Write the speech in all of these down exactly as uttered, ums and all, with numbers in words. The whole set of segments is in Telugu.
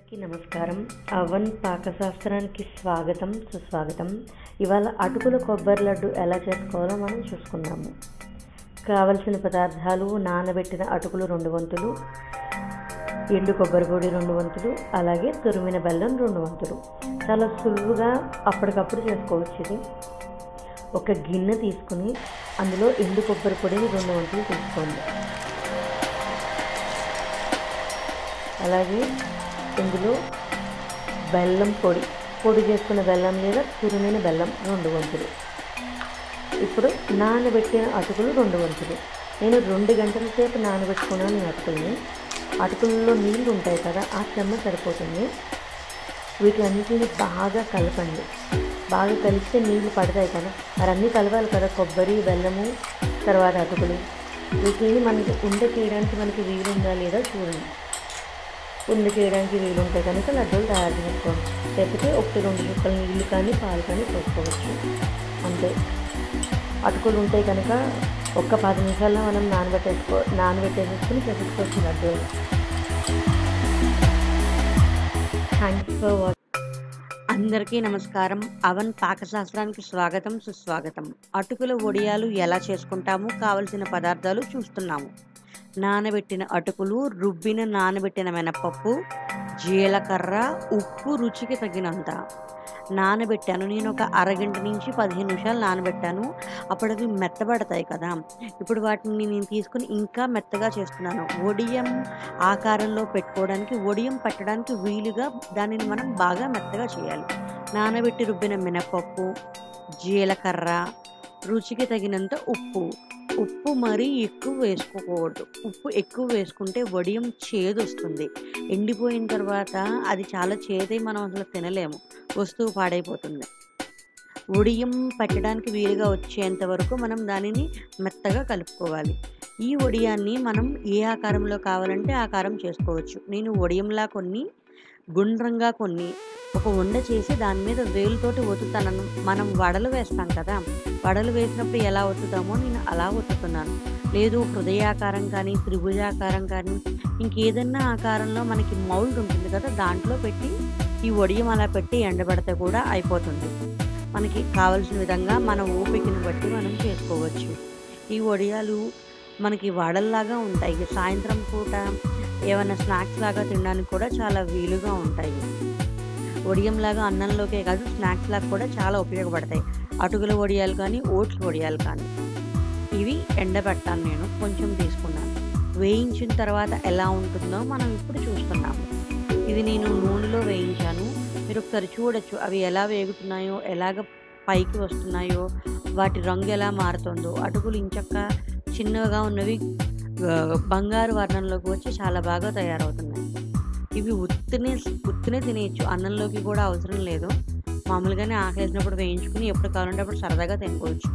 అందరికీ నమస్కారం. అవన్ పాకశాస్త్రానికి స్వాగతం, సుస్వాగతం. ఇవాళ అటుకుల కొబ్బరి లడ్డు ఎలా చేసుకోవాలో మనం చూసుకుందాము. కావలసిన పదార్థాలు: నానబెట్టిన అటుకులు రెండు వంతులు, ఎండు కొబ్బరి పొడి రెండు వంతులు, అలాగే తురిమిన బెల్లం రెండు వంతులు. చాలా సులువుగా అప్పటికప్పుడు చేసుకోవచ్చు ఇది. ఒక గిన్నె తీసుకుని అందులో ఎండు కొబ్బరి పొడిని రెండు వంతులు తీసుకోండి. అలాగే ఇందులో బెల్లం పొడి పొడి చేసుకున్న బెల్లం లేదా తురిమిన బెల్లం రెండు వంతులు. ఇప్పుడు నానబెట్టిన అటుకులు రెండు వంతులు. నేను రెండు గంటల సేపు నానబెట్టుకున్నాను ఈ అటుకుల్ని. అటుకుల్లో నీళ్ళు ఉంటాయి కదా, ఆ చెమ్మ సరిపోతుంది. వీటిలన్నిటిని బాగా కలపండి. బాగా కలిస్తే నీళ్ళు పడతాయి కదా, మరి అన్నీ కలవాలి కదా, కొబ్బరి, బెల్లము, తర్వాత అటుకులు. వీటిని మనకి ఉండ చేయడానికి మనకి వీలుందా లేదా చూడండి. ఉండ చేయడానికి వీలుంటే కనుక లడ్డూలు తయారు చేసుకోండి. లేకపోతే ఒకటి రెండు చుక్కల నీళ్ళు కానీ పాలు కానీ పోసుకోవచ్చు, అంతే. అటుకులు ఉంటే కనుక ఒక్క పది నిమిషాల్లో మనం నానబెట్టేసుకో నానబెట్టేసుకుని చేసుకోవచ్చు లడ్డూలు. Thanks for watching. అందరికీ నమస్కారం. అవన్ పాకశాస్త్రానికి స్వాగతం, సుస్వాగతం. అటుకుల వడియాలు ఎలా చేసుకుంటాము, కావలసిన పదార్థాలు చూస్తున్నాము. నానబెట్టిన అటుకులు, రుబ్బిన నానబెట్టిన మినపప్పు, జీలకర్ర, ఉప్పు రుచికి తగినంత. నానబెట్టాను నేను ఒక అరగంట నుంచి పదిహేను నిమిషాలు నానబెట్టాను. అప్పుడు అవి మెత్తబడతాయి కదా. ఇప్పుడు వాటిని నేను తీసుకుని ఇంకా మెత్తగా చేస్తున్నాను. వడియం ఆకారంలో పెట్టుకోవడానికి, వడియం పెట్టడానికి వీలుగా దానిని మనం బాగా మెత్తగా చేయాలి. నానబెట్టి రుబ్బిన మినపప్పు, జీలకర్ర, రుచికి తగినంత ఉప్పు. ఉప్పు మరీ ఎక్కువ వేసుకోకూడదు. ఉప్పు ఎక్కువ వేసుకుంటే వడియం చేదు వస్తుంది. ఎండిపోయిన తర్వాత అది చాలా చేదై మనం అసలు తినలేము, వస్తువు పాడైపోతుంది. వడియం పెట్టడానికి వీలుగా వచ్చేంత వరకు మనం దానిని మెత్తగా కలుపుకోవాలి. ఈ వడియాన్ని మనం ఏ ఆకారంలో కావాలంటే ఆకారం చేసుకోవచ్చు. నేను వడియంలా కొన్ని, గుండ్రంగా కొన్ని, ఒక ఉండ చేసి దాని మీద వేలుతోటి ఒత్తుతాను. మనం వడలు వేస్తాం కదా, వడలు వేసినప్పుడు ఎలా ఒత్తుతామో నేను అలా ఒత్తుతున్నాను. లేదు హృదయాకారం కానీ, త్రిభుజాకారం కానీ, ఇంకేదన్నా ఆకారంలో మనకి మౌల్డ్ ఉంటుంది కదా, దాంట్లో పెట్టి ఈ వడియం అలా పెట్టి ఎండబెడితే కూడా అయిపోతుంది. మనకి కావలసిన విధంగా మన ఓపికను బట్టి మనం చేసుకోవచ్చు. ఈ వడియాలు మనకి వడల్లాగా ఉంటాయి. సాయంత్రం పూట ఏమైనా స్నాక్స్ లాగా తినడానికి కూడా చాలా వీలుగా ఉంటాయి. వడియంలాగా అన్నంలోకే కాదు, స్నాక్స్ లాగా కూడా చాలా ఉపయోగపడతాయి. అటుకుల వడియాలు కానీ, ఓట్స్ వడియాలు కానీ. ఇవి ఎండబెట్టాను నేను, కొంచెం తీసుకున్నాను. వేయించిన తర్వాత ఎలా ఉంటుందో మనం ఇప్పుడు చూస్తున్నాము. ఇది నేను నూనెలో వేయించాను. మీరు ఒకసారి చూడొచ్చు అవి ఎలా వేగుతున్నాయో, ఎలాగ పైకి వస్తున్నాయో, వాటి రంగు ఎలా మారుతుందో. అటుకులు ఇంచక్క చిన్నగా ఉన్నవి బంగారు వర్ణంలోకి వచ్చి చాలా బాగా తయారవుతున్నాయి. ఇవి ఉత్తినే ఉత్తినే తినేయచ్చు, అన్నంలోకి కూడా అవసరం లేదు. మామూలుగానే ఆకలేసినప్పుడు వేయించుకుని ఎప్పుడు కావాలంటే అప్పుడు సరదాగా తినుకోవచ్చు.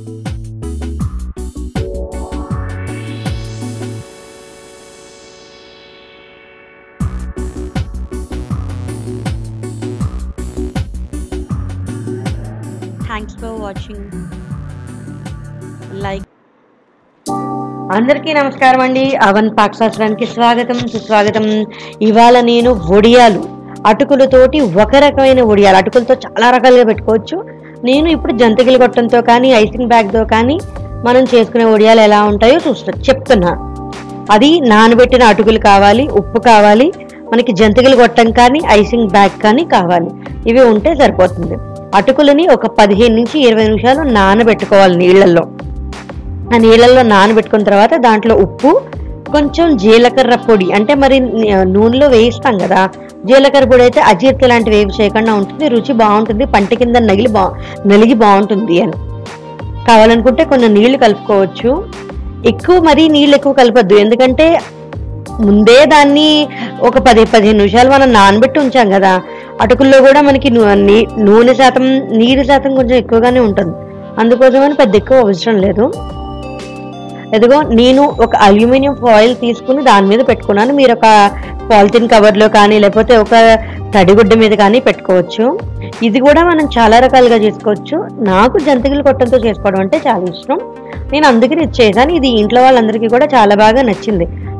Thanks for watching. లైక్. అందరికీ నమస్కారం అండి. అవన్ పాకశాస్త్రానికి స్వాగతం, సుస్వాగతం. ఇవాళ నేను వడియాలు, అటుకులతోటి ఒక రకమైన వడియాలు, అటుకులతో చాలా రకాలుగా పెట్టుకోవచ్చు. నేను ఇప్పుడు జంతికలు గొట్టంతో కానీ, ఐసింగ్ బ్యాగ్తో కానీ మనం చేసుకునే వడియాలు ఎలా ఉంటాయో చూస్తా చెప్తున్నా. అది నానబెట్టిన అటుకులు కావాలి, ఉప్పు కావాలి, మనకి జంతికలు గొట్టం కానీ, ఐసింగ్ బ్యాగ్ కానీ కావాలి. ఇవి ఉంటే సరిపోతుంది. అటుకులని ఒక పదిహేను నుంచి ఇరవై నిమిషాలు నానబెట్టుకోవాలి నీళ్ళల్లో. ఆ నీళ్ళల్లో నానబెట్టుకున్న తర్వాత దాంట్లో ఉప్పు, కొంచెం జీలకర్ర పొడి, అంటే మరి నూనెలో వేయిస్తాం కదా, జీలకర్ర పొడి అయితే అజీర్తి లాంటివి ఏవి చేయకుండా ఉంటుంది, రుచి బాగుంటుంది, పంట కింద నగిలి బా నలిగి బాగుంటుంది అని. కావాలనుకుంటే కొన్ని నీళ్లు కలుపుకోవచ్చు. ఎక్కువ మరీ నీళ్ళు ఎక్కువ కలపద్దు, ఎందుకంటే ముందే దాన్ని ఒక పది పదిహేను నిమిషాలు మనం నానబెట్టి ఉంచాం కదా. అటుకుల్లో కూడా మనకి నూనె శాతం, నీరు శాతం కొంచెం ఎక్కువగానే ఉంటుంది, అందుకోసమని పెద్ద ఎక్కువ అవసరం లేదు. ఎదుగో నేను ఒక అల్యూమినియం ఫాయిల్ తీసుకుని దాని మీద పెట్టుకున్నాను. మీరు ఒక పాలిథిన్ కవర్లో కానీ, లేకపోతే ఒక తడిగుడ్డ మీద కానీ పెట్టుకోవచ్చు. ఇది కూడా మనం చాలా రకాలుగా చేసుకోవచ్చు. నాకు జంతికలు కొట్టంతో చేసుకోవడం అంటే చాలా ఇష్టం, నేను అందుకని ఇది చేశాను. ఇది ఇంట్లో వాళ్ళందరికీ కూడా చాలా బాగా నచ్చింది.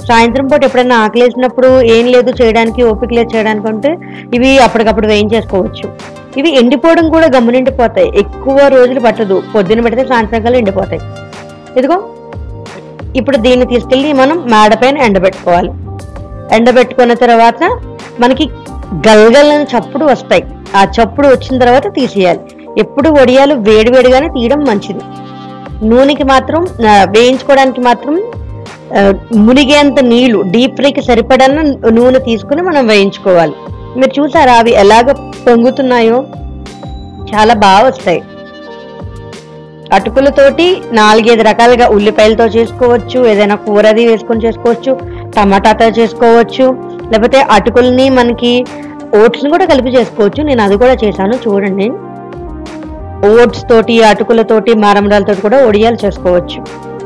సాయంత్రం పూట ఎప్పుడైనా ఆకలేసినప్పుడు ఏం లేదు చేయడానికి, ఓపిక లేదు చేయడానికి అంటే ఇవి అప్పటికప్పుడు వేయించేసుకోవచ్చు. ఇవి ఎండిపోవడం కూడా గమ్మునిండిపోతాయి, ఎక్కువ రోజులు పట్టదు. పొద్దున పెడితే సాయంత్రం కల్లా ఎండిపోతాయి. ఇదిగో ఇప్పుడు దీన్ని తీసుకెళ్ళి మనం మేడ పైన ఎండబెట్టుకోవాలి. ఎండబెట్టుకున్న తర్వాత మనకి గల్గలని చప్పుడు వస్తాయి. ఆ చప్పుడు వచ్చిన తర్వాత తీసేయాలి. ఎప్పుడు వడియాలు వేడివేడిగానే తీయడం మంచిది. నూనెకి మాత్రం వేయించుకోవడానికి మాత్రం మునిగేంత నీళ్లు, డీప్ ఫ్రైకి సరిపడన్న నూనె తీసుకుని మనం వేయించుకోవాలి. మీరు చూసారా అవి ఎలాగ పొంగుతున్నాయో? చాలా బాగా వస్తాయి. అటుకులతోటి నాలుగైదు రకాలుగా, ఉల్లిపాయలతో చేసుకోవచ్చు, ఏదైనా కూరది వేసుకొని చేసుకోవచ్చు, టమాటాతో చేసుకోవచ్చు, లేకపోతే అటుకుల్ని మనకి ఓట్స్ని కూడా కలిపి చేసుకోవచ్చు. నేను అది కూడా చేశాను చూడండి. ఓట్స్ తోటి, అటుకులతోటి, మారమరాలతోటి కూడా వడియాలు చేసుకోవచ్చు.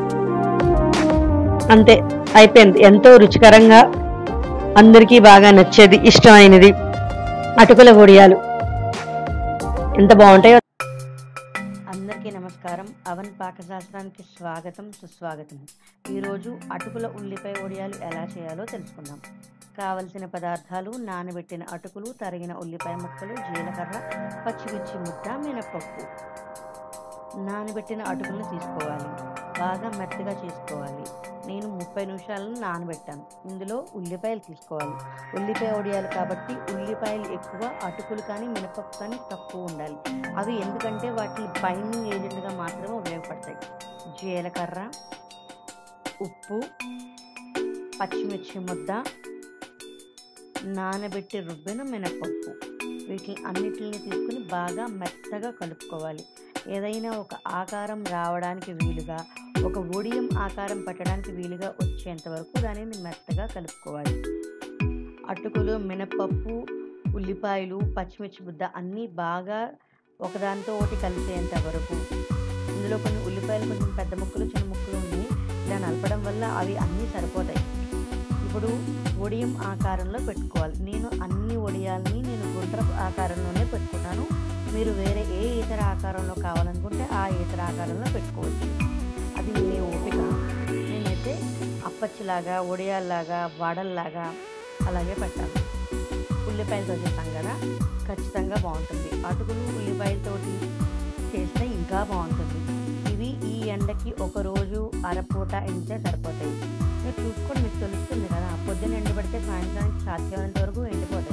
అంతే, అయిపోయింది. ఎంతో రుచికరంగా అందరికీ బాగా నచ్చేది, ఇష్టమైనది అటుకుల వడియాలు. ఎంత బాగుంటాయో. అందరికీ నమస్కారం. అవన్ పాకశాస్త్రానికి స్వాగతం, సుస్వాగతం. ఈరోజు అటుకుల ఉల్లిపాయ వడియాలు ఎలా చేయాలో తెలుసుకుందాం. కావలసిన పదార్థాలు: నానబెట్టిన అటుకులు, తరిగిన ఉల్లిపాయ ముక్కలు, జీలకర్ర, పచ్చిమిర్చి ముద్ద, మినపప్పు. నానబెట్టిన అటుకులను తీసుకోవాలి, బాగా మెత్తగా చేసుకోవాలి. నేను ముప్పై నిమిషాలను నానబెట్టాను. ఇందులో ఉల్లిపాయలు తీసుకోవాలి. ఉల్లిపాయ వడియాలు కాబట్టి ఉల్లిపాయలు ఎక్కువ, అటుకులు కానీ మినపప్పు కానీ తక్కువ ఉండాలి. అవి ఎందుకంటే వాటి బైండింగ్ ఏజెంట్గా మాత్రమే ఉపయోగపడతాయి. జీలకర్ర, ఉప్పు, పచ్చిమిర్చి ముద్ద, నానబెట్టి రుబ్బిన మినపప్పు, వీటిని అన్నిటిని తీసుకుని బాగా మెత్తగా కలుపుకోవాలి. ఏదైనా ఒక ఆకారం రావడానికి వీలుగా, ఒక వడియం ఆకారం పెట్టడానికి వీలుగా వచ్చేంత వరకు దానిని మెత్తగా కలుపుకోవాలి. అటుకులు, మినపప్పు, ఉల్లిపాయలు, పచ్చిమిర్చి ముద్ద అన్నీ బాగా ఒకదానితో ఒకటి కలిసేంత వరకు. ఇందులో కొన్ని ఉల్లిపాయలు కొంచెం పెద్ద ముక్కలు, చిన్న ముక్కలు ఉన్నాయి. ఇలా నలపడం వల్ల అవి అన్నీ సరిపోతాయి. ఇప్పుడు వడియం ఆకారంలో పెట్టుకోవాలి. నేను అన్ని వడియాలని నేను గుండ్రపు ఆకారంలోనే పెట్టుకున్నాను. మీరు వేరే ఏ ఇతర ఆకారంలో కావాలనుకుంటే ఆ ఇతర ఆకారంలో పెట్టుకోవచ్చు. అది మీ ఓపిక. నేనైతే అప్పచ్చిలాగా, వడియాల్లాగా, వడల్లాగా అలాగే పెట్టాను. ఉల్లిపాయలతో చేస్తాం కదా, ఖచ్చితంగా బాగుంటుంది. అటుకులు ఉల్లిపాయలతోటి చేస్తే ఇంకా బాగుంటుంది. ఇవి ఈ ఎండకి ఒకరోజు అరపూట ఎండితే సరిపోతాయి. మీరు చూసుకొని మీకు తెలుస్తుంది కదా, పొద్దున్న ఎండబెడితే సాయంత్రానికి సాధ్యమైనంత వరకు ఎండిపోతాయి.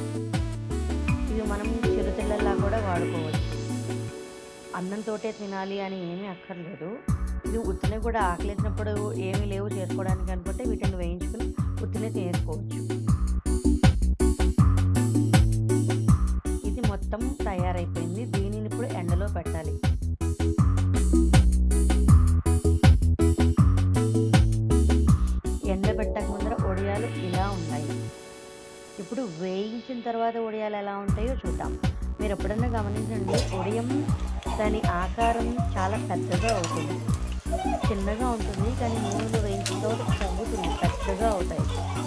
ఇవి మనం చిరుతిళ్ళల్లా కూడా వాడుకోవచ్చు. అన్నంతోటే తినాలి అని ఏమీ అక్కర్లేదు. ఇది ఉత్తినే కూడా ఆకలేసినప్పుడు ఏమీ లేవు చేసుకోవడానికి అనుకుంటే వీటిని వేయించుకుని ఉత్తినే తినేసుకోవచ్చు. ఇది మొత్తం తయారైపోయింది. దీనిని ఇప్పుడు ఎండలో పెట్టాలి. ఎండబెట్టక ముందర వడియాలు ఇలా ఉన్నాయి. ఇప్పుడు వేయించిన తర్వాత వడియాలు ఎలా ఉంటాయో చూద్దాం. మీరు ఎప్పుడన్నా గమనించండి, వడియం దాని ఆకారం చాలా పెద్దగా అవుతుంది. చిన్నగా ఉంటుంది కానీ నూనెలో వేయించిన తర్వాత తగ్గుతుంది, పెద్దగా అవుతాయి.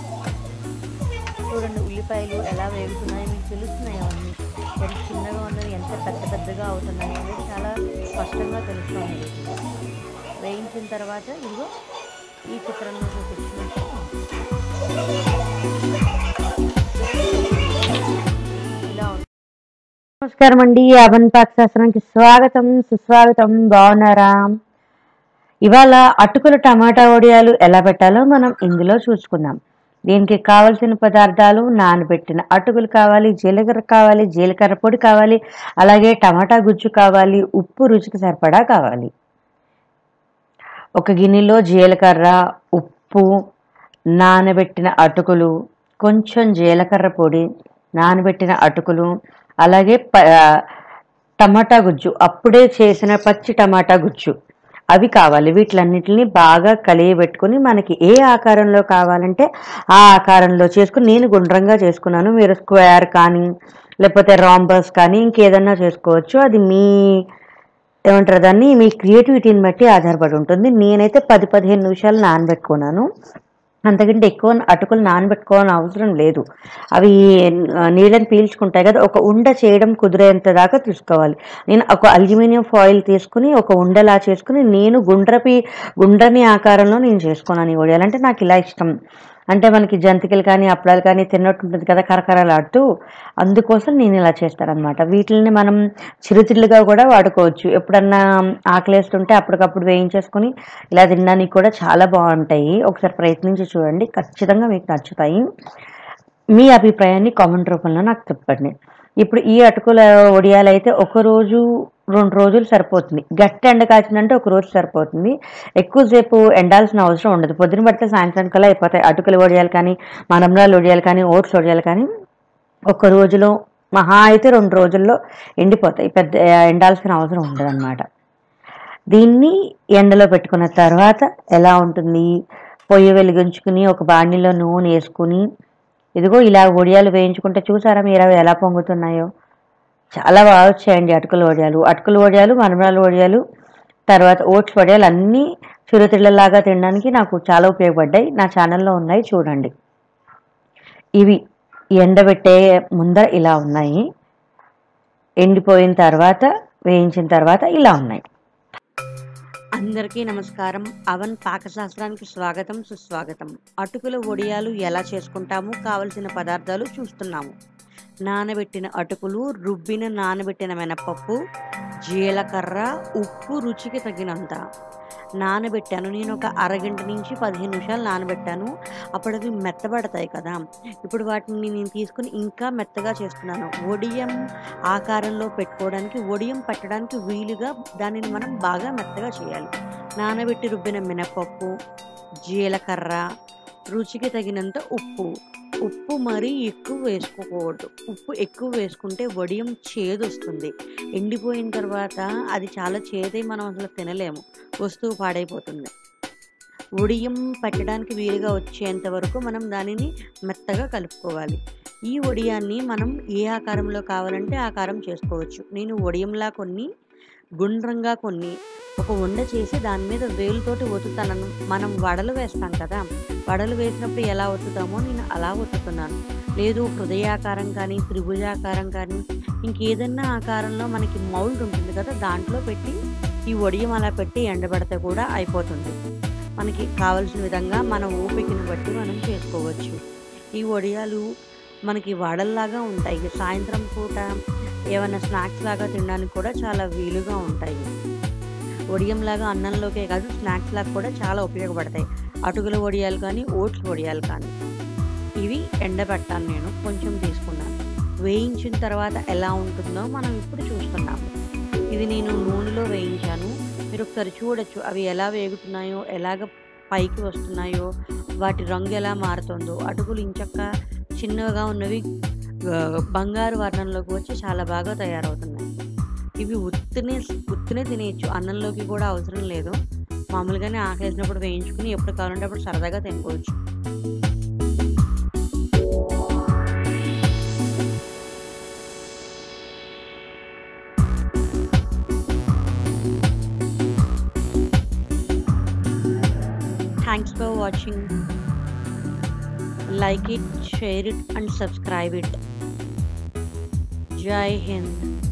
చూడండి ఉల్లిపాయలు ఎలా వేగుతున్నాయో మీకు తెలుస్తున్నాయి. అవన్నీ ఎంత చిన్నగా ఉన్నది, ఎంత పెద్ద పెద్దగా అవుతున్నాయి అనేది చాలా స్పష్టంగా తెలుస్తుంది. వేయించిన తర్వాత ఇదిగో ఈ చిత్రంలో చూపించినట్టు ఇలా ఉంది. నమస్కారం అండి, అవన్ పాకశాస్త్రానికి స్వాగతం, సుస్వాగతం. బాగున్నారా? ఇవాళ అటుకుల టమాటా వడియాలు ఎలా పెట్టాలో మనం ఇందులో చూసుకుందాం. దీనికి కావలసిన పదార్థాలు: నానబెట్టిన అటుకులు కావాలి, జీలకర్ర కావాలి, జీలకర్ర పొడి కావాలి, అలాగే టమాటా గుజ్జు కావాలి, ఉప్పు రుచికి సరిపడా కావాలి. ఒక గిన్నెలో జీలకర్ర, ఉప్పు, నానబెట్టిన అటుకులు, కొంచెం జీలకర్ర పొడి, నానబెట్టిన అటుకులు, అలాగే ప టమాటా గుజ్జు, అప్పుడే చేసిన పచ్చి టమాటా గుజ్జు అవి కావాలి. వీటిలన్నిటిని బాగా కలియబెట్టుకుని మనకి ఏ ఆకారంలో కావాలంటే ఆ ఆకారంలో చేసుకుని, నేను గుండ్రంగా చేసుకున్నాను. మీరు స్క్వేర్ కానీ లేకపోతే రాంబస్ కానీ ఇంకేదన్నా చేసుకోవచ్చు. అది మీ ఏమంటారు దాన్ని, మీ క్రియేటివిటీని బట్టి ఆధారపడి ఉంటుంది. నేనైతే పది పదిహేను నిమిషాలు నానబెట్టుకున్నాను. అంతకంటే ఎక్కువ అటుకులు నానబెట్టుకోవాలని అవసరం లేదు. అవి నీళ్ళని పీల్చుకుంటాయి కదా, ఒక ఉండ చేయడం కుదిరేంత దాకా తీసుకోవాలి. నేను ఒక అల్యూమినియం ఫాయిల్ తీసుకుని ఒక ఉండలా చేసుకుని నేను గుండ్రపి గుండ్రని ఆకారంలో నేను చేసుకున్నాను ఈ వడియాలు. అంటే నాకు ఇలా ఇష్టం. అంటే మనకి జంతికలు కానీ అప్పడాలు కానీ తిన్నట్టు ఉంటుంది కదా కరకరలాడుతూ, అందుకోసం నేను ఇలా చేస్తానన్నమాట. వీటిని మనం చిరుతిళ్ళుగా కూడా వాడుకోవచ్చు. ఎప్పుడన్నా ఆకలేస్తుంటే అప్పటికప్పుడు వేయించేసుకొని ఇలా తినడానికి కూడా చాలా బాగుంటాయి. ఒకసారి ప్రయత్నించి చూడండి, ఖచ్చితంగా మీకు నచ్చుతాయి. మీ అభిప్రాయాన్ని కామెంట్ రూపంలో నాకు చెప్పండి. ఇప్పుడు ఈ అటుకుల వడియాలు అయితే ఒక రోజు రెండు రోజులు సరిపోతుంది. గట్టి ఎండ కాచిందంటే ఒక రోజు సరిపోతుంది. ఎక్కువసేపు ఎండాల్సిన అవసరం ఉండదు. పొద్దున పడితే సాయంత్రం కల్లా అయిపోతాయి. అటుకుల వడియాలు కానీ, మరమరాలు వడియాలు కానీ, ఓట్స్ వడియాలు కానీ ఒక రోజులో మహా అయితే రెండు రోజుల్లో ఎండిపోతాయి. పెద్ద ఎండాల్సిన అవసరం ఉండదు అన్నమాట. దీన్ని ఎండలో పెట్టుకున్న తర్వాత ఎలా ఉంటుంది, పొయ్యి వెలిగించుకుని ఒక బాణీలో నూనె వేసుకుని ఇదిగో ఇలా వడియాలు వేయించుకుంటే చూసారా మీరు అవి ఎలా పొంగుతున్నాయో. చాలా బాగా వచ్చాయండి అటుకుల వడియాలు. అటుకుల వడియాలు, మరమరాల వడియాలు, తర్వాత ఓట్స్ వడియాలు అన్నీ చిరుతిళ్ళలాగా తినడానికి నాకు చాలా ఉపయోగపడ్డాయి. నా ఛానల్లో ఉన్నాయి, చూడండి. ఇవి ఎండబెట్టే ముందర ఇలా ఉన్నాయి, ఎండిపోయిన తర్వాత వేయించిన తర్వాత ఇలా ఉన్నాయి. అందరికీ నమస్కారం. అవన్ పాకశాస్త్రానికి స్వాగతం, సుస్వాగతం. అటుకుల వడియాలు ఎలా చేసుకుంటాము, కావలసిన పదార్థాలు చూస్తున్నాము. నానబెట్టిన అటుకులు, రుబ్బిన నానబెట్టిన మినపప్పు, జీలకర్ర, ఉప్పు రుచికి తగినంత. నానబెట్టాను నేను ఒక అరగంట నుంచి పదిహేను నిమిషాలు నానబెట్టాను. అప్పుడు అవి మెత్తబడతాయి కదా. ఇప్పుడు వాటిని నేను తీసుకుని ఇంకా మెత్తగా చేస్తున్నాను. వడియం ఆకారంలో పెట్టుకోవడానికి, వడియం పెట్టడానికి వీలుగా దానిని మనం బాగా మెత్తగా చేయాలి. నానబెట్టి రుబ్బిన మినపప్పు, జీలకర్ర, రుచికి తగినంత ఉప్పు. ఉప్పు మరీ ఎక్కువ వేసుకోకూడదు. ఉప్పు ఎక్కువ వేసుకుంటే వడియం చేదు వస్తుంది. ఎండిపోయిన తర్వాత అది చాలా చేదై మనం అసలు తినలేము, వస్తువు పాడైపోతుంది. వడియం పెట్టడానికి వీలుగా వచ్చేంత వరకు మనం దానిని మెత్తగా కలుపుకోవాలి. ఈ వడియాన్ని మనం ఏ ఆకారంలో కావాలంటే ఆకారం చేసుకోవచ్చు. నేను వడియంలా కొన్ని, గుండ్రంగా కొన్ని ఒక ఉండ చేసి దాని మీద వేలుతోటి ఒత్తుతాను. మనం వడలు వేస్తాం కదా, వడలు వేసినప్పుడు ఎలా ఒత్తుతామో నేను అలా ఒత్తుతున్నాను. లేదు హృదయాకారం కానీ, త్రిభుజాకారం కానీ, ఇంకేదన్నా ఆకారంలో మనకి మౌల్డ్ ఉంటుంది కదా, దాంట్లో పెట్టి ఈ వడియం అలా పెట్టి ఎండబెడితే కూడా అయిపోతుంది. మనకి కావలసిన విధంగా మన ఓపికను బట్టి మనం చేసుకోవచ్చు. ఈ వడియాలు మనకి వడల్లాగా ఉంటాయి. సాయంత్రం పూట ఏమైనా స్నాక్స్ లాగా తినడానికి కూడా చాలా వీలుగా ఉంటాయి. వడియంలాగా అన్నంలోకే కాదు, స్నాక్స్ లాగా కూడా చాలా ఉపయోగపడతాయి. అటుకుల వడియాలు కానీ, ఓట్స్ వడియాలు కానీ. ఇవి ఎండబెట్టాను, నేను కొంచెం తీసుకున్నాను. వేయించిన తర్వాత ఎలా ఉంటుందో మనం ఇప్పుడు చూస్తున్నాము. ఇది నేను నూనెలో వేయించాను. మీరు ఒకసారి చూడొచ్చు అవి ఎలా వేగుతున్నాయో, ఎలాగ పైకి వస్తున్నాయో, వాటి రంగు ఎలా మారుతుందో. అటుకులు ఇంచక్క చిన్నగా ఉన్నవి బంగారు వర్ణంలోకి వచ్చి చాలా బాగా తయారవుతున్నాయి. ఇవి ఉత్తినే ఉత్తినే తినేయచ్చు, అన్నంలోకి కూడా అవసరం లేదు. మామూలుగానే ఆకలేసినప్పుడు వేయించుకుని ఎప్పుడు కావాలంటే అప్పుడు సరదాగా తినుకోవచ్చు. Thanks for watching. Like it, share it and subscribe it. Jai Hind.